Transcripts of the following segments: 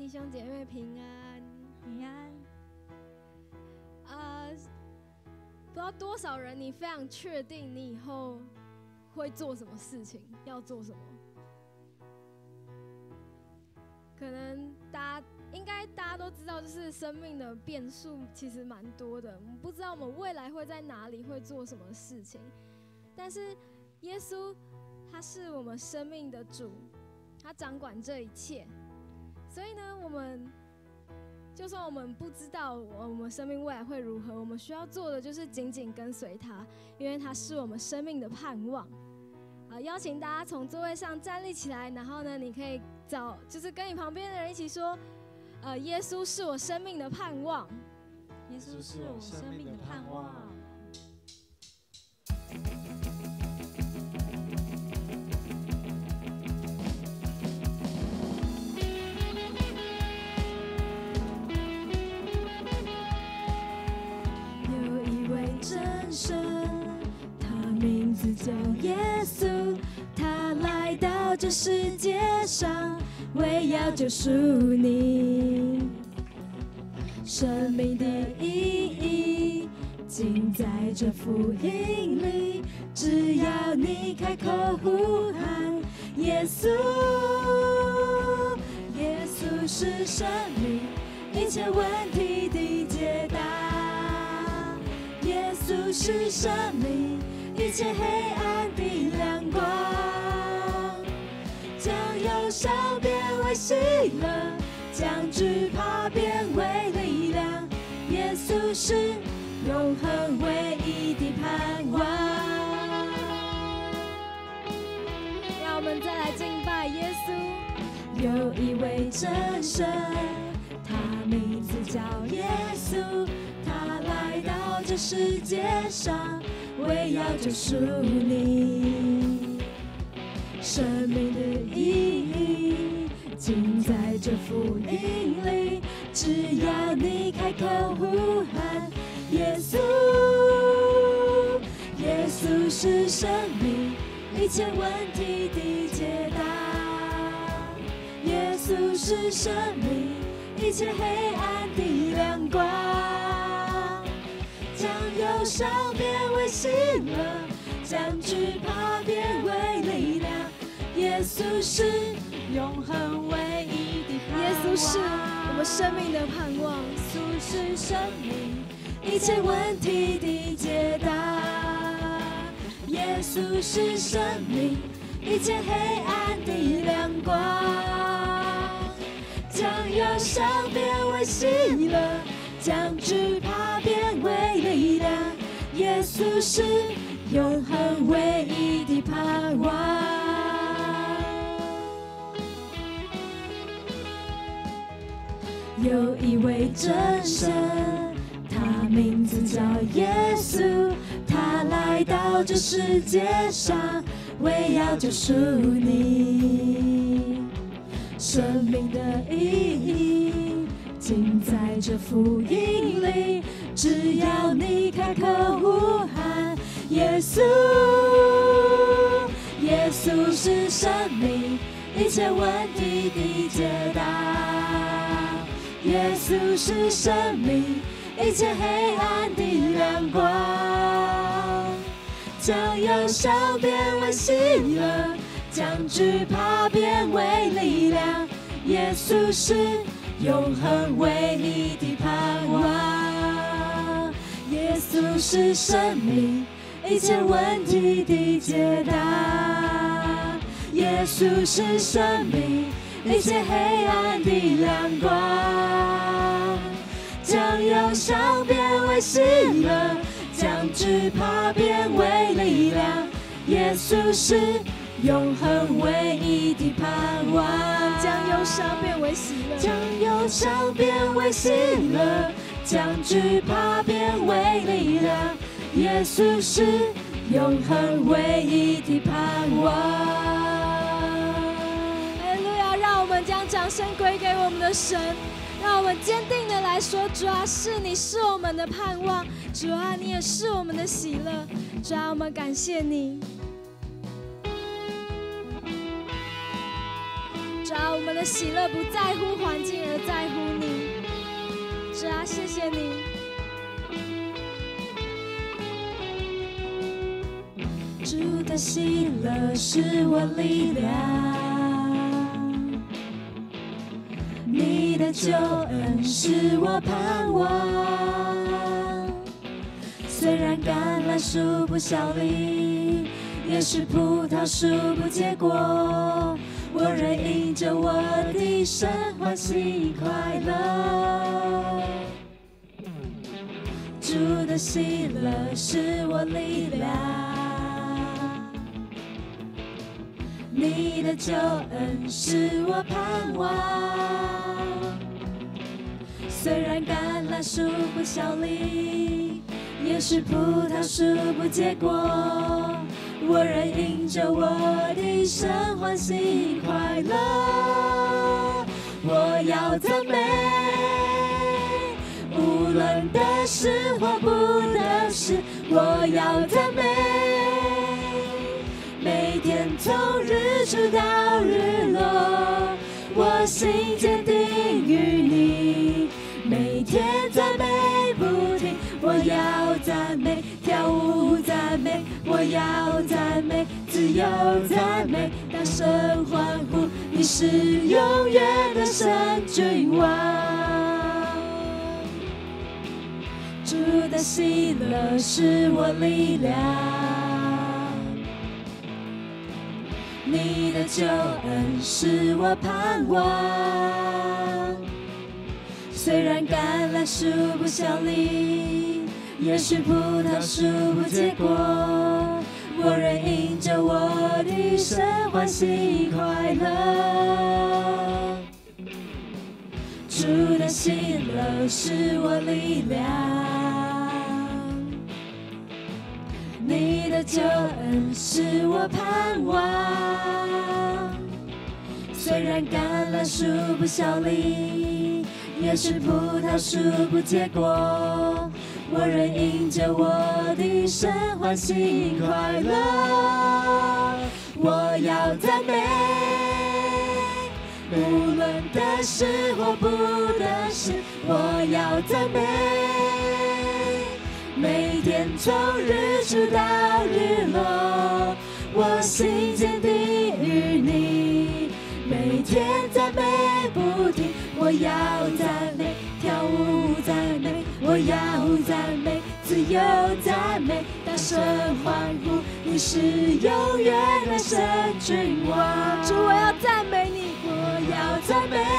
弟兄姐妹平安， 平安。 不知道多少人你非常确定你以后会做什么事情，要做什么？可能大家都知道，就是生命的变数其实蛮多的，我们不知道我们未来会在哪里，会做什么事情。但是耶稣他是我们生命的主，他掌管这一切。所以呢，就算我们不知道我们生命未来会如何，我们需要做的就是紧紧跟随他，因为他是我们生命的盼望。邀请大家从座位上站立起来，然后呢，你可以就是跟你旁边的人一起说，耶稣是我生命的盼望， 耶稣是我生命的盼望。 有一位真神，他名字叫耶稣，他来到这世界上，为要救赎你。生命的意义尽在这福音里，只要你开口呼喊耶稣，耶稣是生命一切问题的解答，耶稣是生命一切黑暗的亮光，将忧伤变为喜乐，将惧怕变为力量，耶稣是永恒唯一的盼望。 让我们再来敬拜耶稣。 有一位真神，他名字叫耶稣，他来到这世界上，为要救赎你。生命的意义尽在这福音里，只要你开口呼喊耶稣，耶稣是生命一切问题的解答，耶稣是生命一切黑暗的亮光，将忧伤变为喜乐，将惧怕变为力量，耶稣是永恒唯一的盼望， 耶稣是我们生命的盼望， 耶稣是生命一切问题的解答，耶稣是生命一切黑暗的亮光，将忧伤变为喜乐，将惧怕变为力量，耶稣是永恒唯一的盼望。有一位真神，他名字叫耶稣，他来到这世界上，为要救赎你。生命的意义尽在这福音里，只要你开口呼喊耶稣，耶稣是生命一切问题的解答，耶稣是生命一切黑暗的亮光，将忧伤变为喜乐，将惧怕变为力量，耶稣是永恒唯一的盼望，耶稣是生命一切问题的解答，耶稣是生命一切黑暗的亮光，将忧伤变为喜乐，将惧怕变为力量，耶稣是永恒唯一的盼望， 将忧伤变为喜乐， 将忧伤变为喜乐，将惧怕变为力量，耶稣是永恒唯一的盼望。 哈利路亚！让我们将掌声归给我们的神，让我们坚定的来说，主啊，是你是我们的盼望，主啊，你也是我们的喜乐，主啊，我们感谢你。主啊，我们的喜乐不在乎环境，而在乎你。主啊，谢谢你。 主的喜乐是我力量，你的救恩是我盼望。虽然橄榄树不效力，也是葡萄树不结果，我仍因着我的神欢喜快乐。主的喜乐是我力量，你的救恩是我盼望。虽然橄榄树不效力，也是葡萄树不结果，我仍因着我的神欢喜快乐。我要赞美，无论得失或不得失，我要赞美。每天从日出到日落，我心坚定于你。每天赞美不停，我要赞美，跳舞赞美，我要赞美，自由赞美，大声欢呼，你是永远的神君王。主的喜乐是我力量，你的救恩是我盼望。虽然橄榄树不效力，也是葡萄树不结果，我仍因着我的神欢喜快乐。主的喜乐是我力量，你的救恩是我盼望。虽然橄榄树不效力，也是葡萄树不结果，我仍因着我的神欢喜快乐。我要赞美，无论得失或不得失，我要赞美。每天从日出到日落，我心坚定于你。每天赞美不停，我要赞美，跳舞赞美，我要赞美，自由赞美，大声欢呼，你是永远的神君王。 主，我要赞美你， 我要赞美，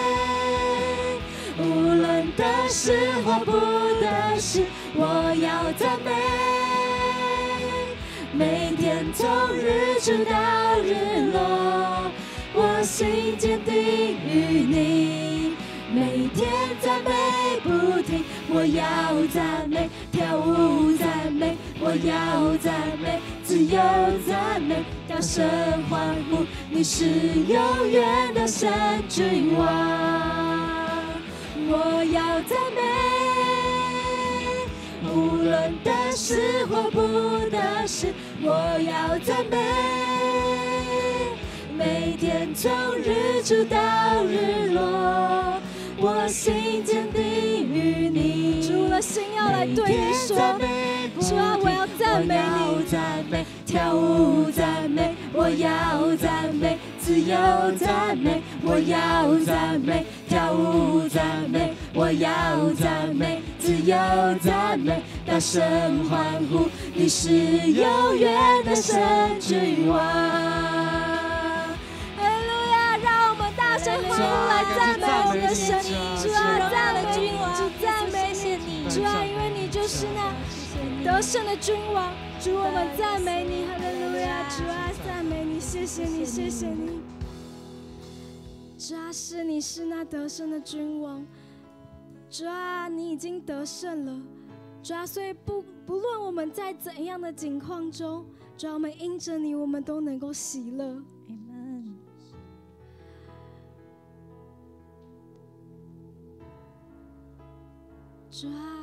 无论得失或不得失，我要赞美。每天从日出到日落，我心坚定于你。每天赞美不停，我要赞美，跳舞赞美，我要赞美，自由赞美，大声欢呼，你是永远的神君王。我要赞美，无论得失或不得失，我要赞美。每天从日出到日落，我心坚定于你。 主，我的心要来对你说，主啊，我要赞美你， 赞美，跳舞赞美，我要赞美，自由赞美，我要赞美，跳舞赞美，我要赞美，自由赞美，大声欢呼，你是永远的神君王。 大声欢呼来赞美我们的神，主啊，赞美你，主赞美你，主啊，因为你就是那得胜的君王，主，我们赞美你，哈利路亚，主啊，赞美你，谢谢你，谢谢你，主啊，是你是那得胜的君王，主啊，你已经得胜了，主啊，所以不论我们在怎样的境况中，主啊，我们因着你，我们都能够喜乐。主啊，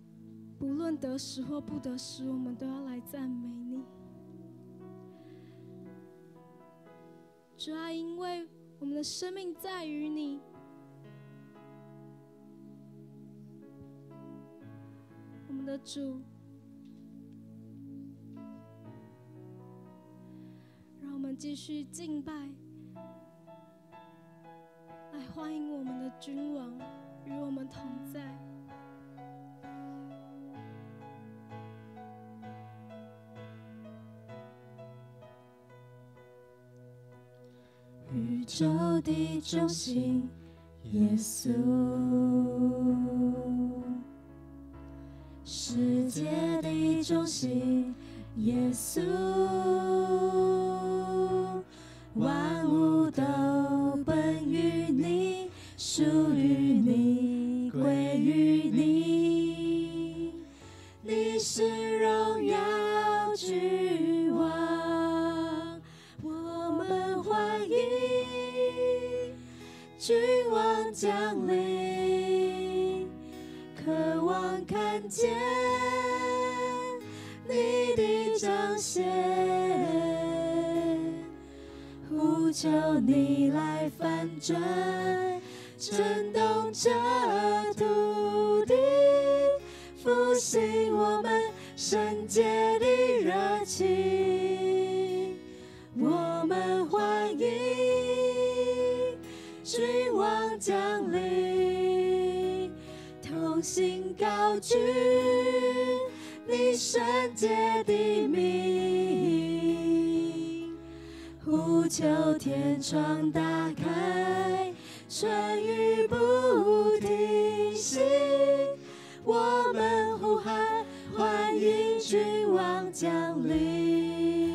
不论得失或不得失，我们都要来赞美你。 主啊，因为我们的生命在于你，我们的主，让我们继续敬拜，来欢迎我们的君王与我们同在。 宇宙的中心，耶稣，世界的中心，耶稣，万物都本于你，属于你，归于你，你是荣耀君王，我们欢迎君王降临，渴望看见你的彰显，呼求你来翻转，震动这土地，复兴我们圣洁的热情，我们欢迎君王降临，同心高举你圣洁的名，呼求天窗打开，春雨不停息，我们呼喊欢迎君王降临。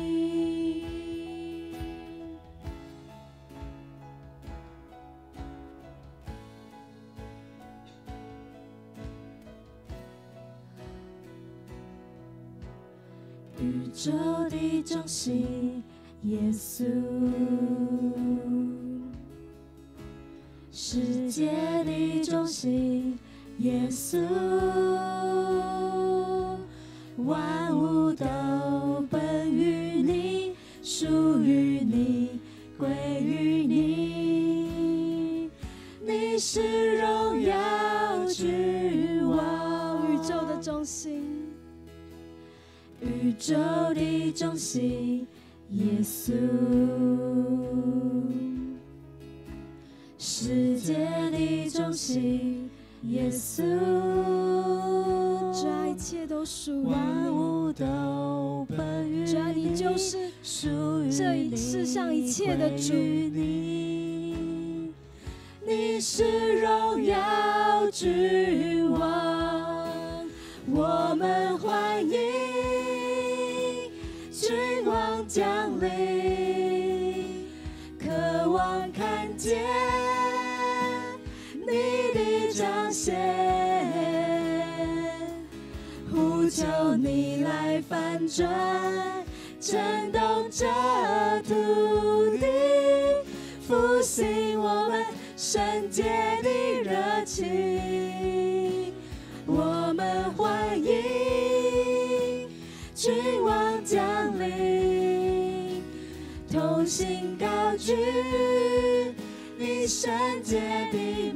宇宙的中心，耶稣，世界的中心，耶稣，万物都本于你，属于你，归于你，你是荣耀君王， 宇宙的中心， 宇宙的中心，耶稣，世界的中心，耶稣， 主啊，一切都属于万物都本于你， 主啊，你就是属于这一世上一切的主， 你是荣耀君王，我们欢迎君王降临，渴望看见你的彰显，呼求你来翻转，震动这土地，复兴我们圣洁的热情，我们欢迎君王降临，同心高举你圣洁的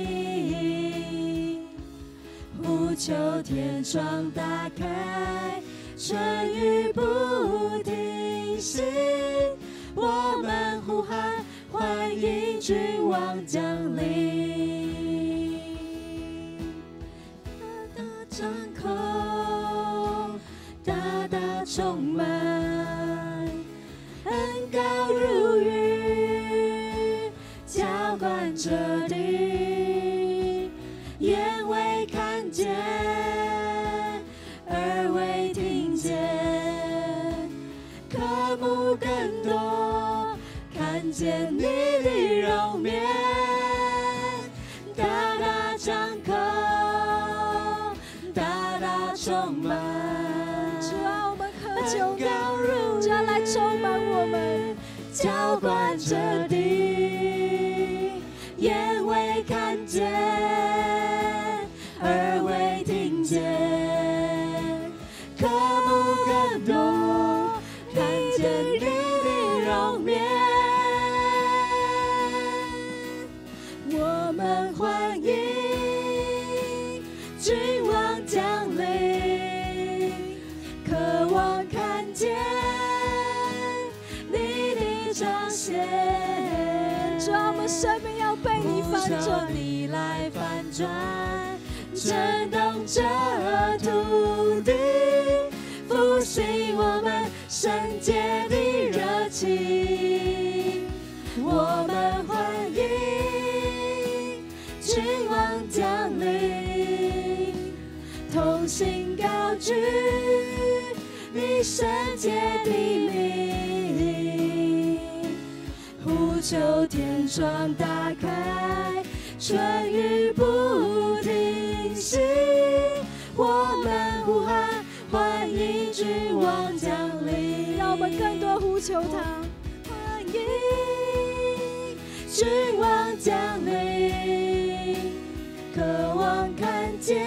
名，呼求天窗打开，春雨不停息，我们呼喊欢迎君王降临，大大张口，大大充满，恩膏如雨，浇灌这地，眼未看见，耳未听见，科目更多，看见你的容面，大大张口，大大充满， 主啊，我们渴求你，主啊，来充满我们， 浇灌这地，眼未看见，耳未听见，科目更多，看见你的容面， 君王降临，渴望看见你的彰显。 主啊，我们生命要被你翻转， 你来翻转，震动这土地，复兴我们圣洁的热情。我们欢迎君王降临，同心高举你圣洁的名，呼求天窗打开，春雨不停息。我们呼喊，欢迎君王降临， 让我们更多呼求他。 欢迎君王降临，渴望看见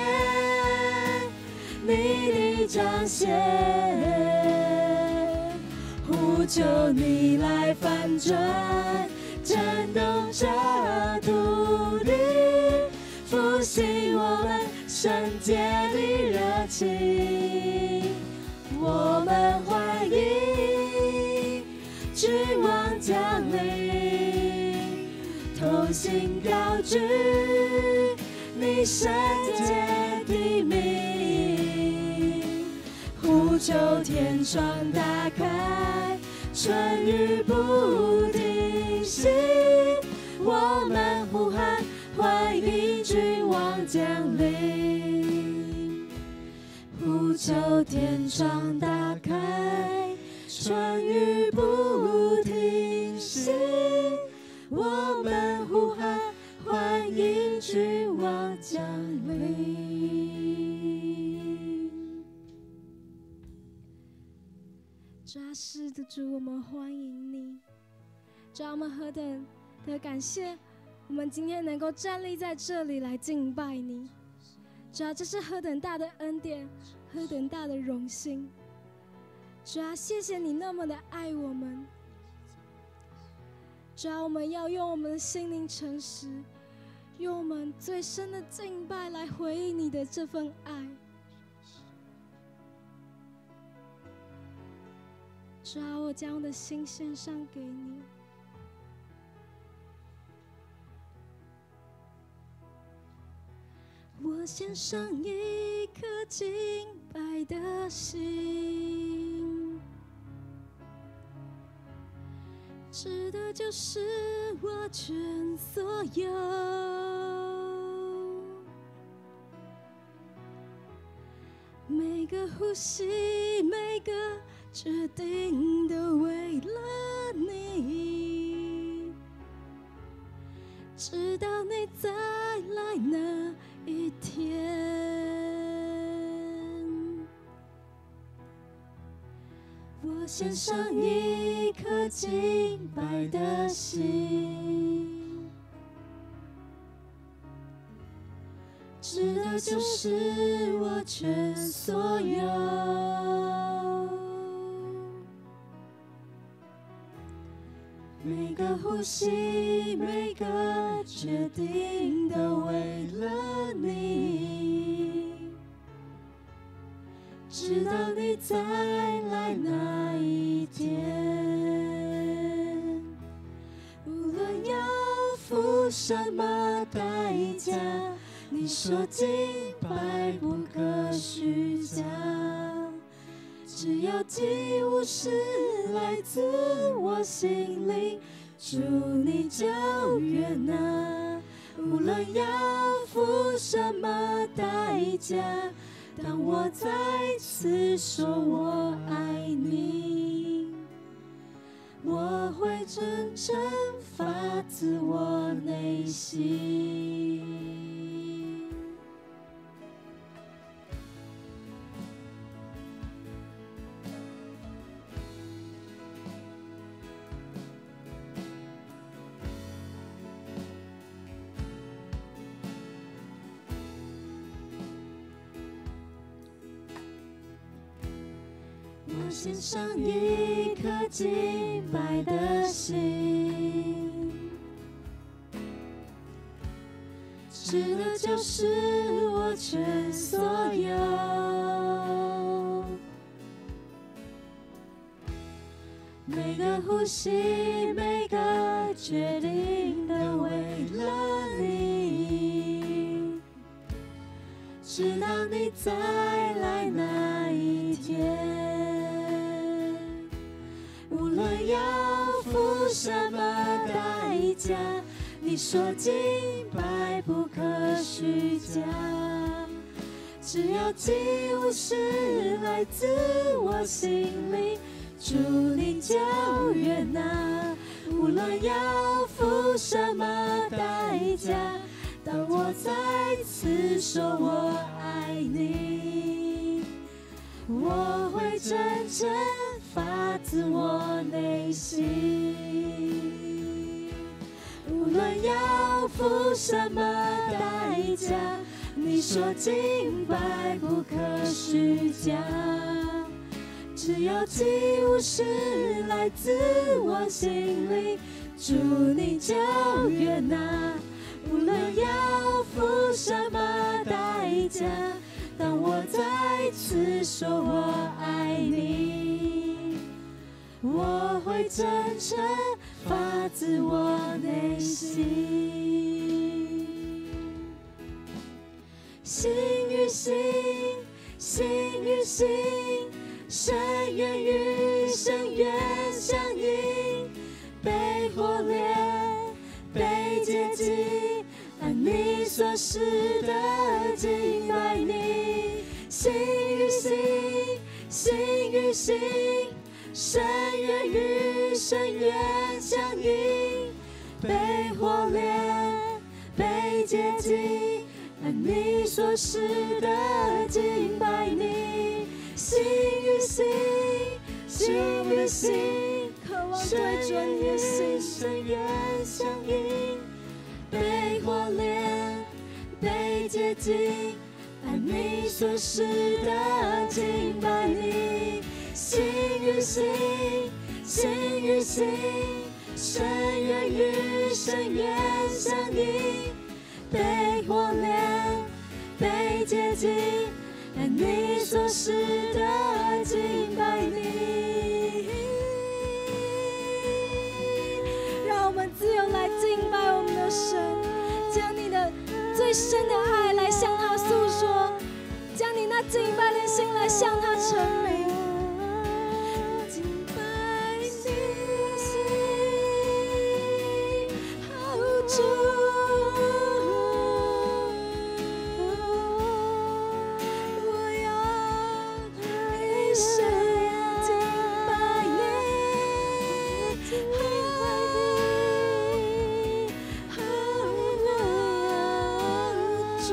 你的彰显，呼求你来翻转，震动这土地，复兴我们圣洁的热情。我们欢迎君王降临，同心高举你圣洁的名，呼求天窗打开，春雨不停息。我们呼喊，欢迎君王降临，呼求天窗打开，春雨不停息。我们呼喊，欢迎君王降临。 主啊，是的，主，我们欢迎你。主啊，我们何等的感谢，我们今天能够站立在这里来敬拜你。主啊，这是何等大的恩典，何等大的荣幸。主啊，谢谢你那么的爱我们。主啊，我们要用我们的心灵诚实，用我们最深的敬拜来回应你的这份爱。主啊，我将我的心献上给你。 我献上一颗敬拜的心，指的就是我全所有，每个呼吸，每个决定都为了你，直到你再来那一天。我献上一颗敬拜的心，指的就是我全所有，每个呼吸，每个决定都为了你，直到你再来那一天。无论要付什么代价，你说敬拜不可虚假，只要祭物是来自我心灵，主你就悦纳。无论要付什么代价，当我再次说我爱你，我会真正发自我内心。我献上一颗敬拜的心，指的这就是我全所有。每个呼吸，每个决定都为了你，直到你再来那一天。无论要付什么代价，你说敬拜不可虚假，只要祭物是来自我心里，主你就悦纳。无论要付什么代价，当我再次说我爱你，我会真正发自我内心。无论要付什么代价，你说敬拜不可虚假，只要祭物是来自我心里，主你就悦纳。无论要付什么代价，当我再次说我爱你，我会真诚发自我内心。心与心，心与心，深渊与深渊相映，被火炼，被洁净，按你所示的敬拜你。心与心，心与心，深渊与深渊相映，被火炼，被洁净，按你所示的敬拜你。心与心，心与心， 渴望对准你的心， 深渊相映，被火炼，被洁净，按你所示的敬拜你。心与心，心与心，深渊与深渊相映，被火炼，被洁净，按你所示的敬拜你。 让我们自由来敬拜我们的神，将你的最深的爱来向他诉说，将你那敬拜的心来向他陈明。敬拜你，好主，我要一生敬拜你，好主。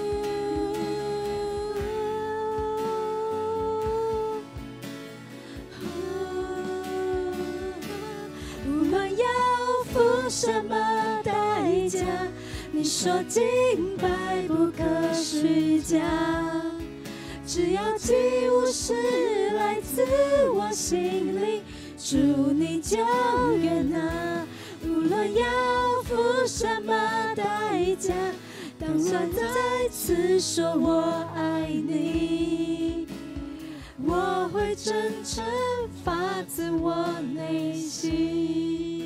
无论要付什么代价，你说敬拜不可虚假，只要祭物是来自我心里，主你就悦纳。无论要付什么代价，当我再次说我爱你，我会真诚发自我内心。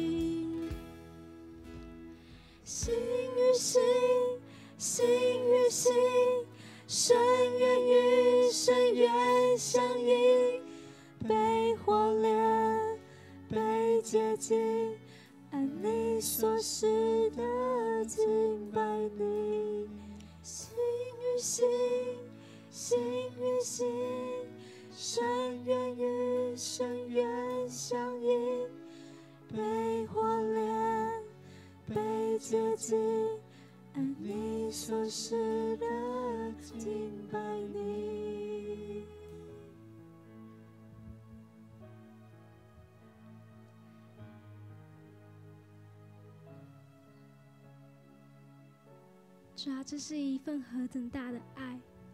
心与心，心与心，深渊与深渊相映，被火炼，被洁净，按你所示的敬拜你。心与心，心与心，深渊与深渊相映，被火炼，被洁净，按你所示的敬拜你。 主啊，这是一份何等大的爱！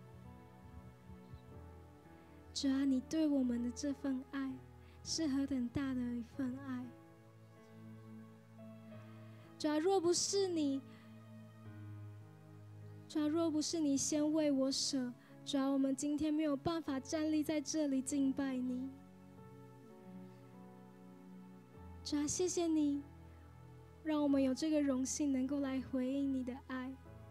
主啊，你对我们的这份爱是何等大的一份爱！主啊，若不是你主啊，若不是你先为我舍，主啊，我们今天没有办法站立在这里敬拜你。主啊，谢谢你，让我们有这个荣幸能够来回应你的爱。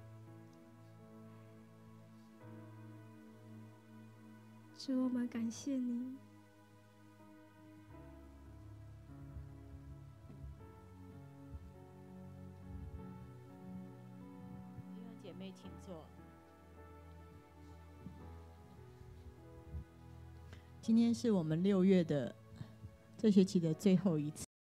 主，我们感谢你。 姐妹请坐。今天是我们6月的这学期的最后一次。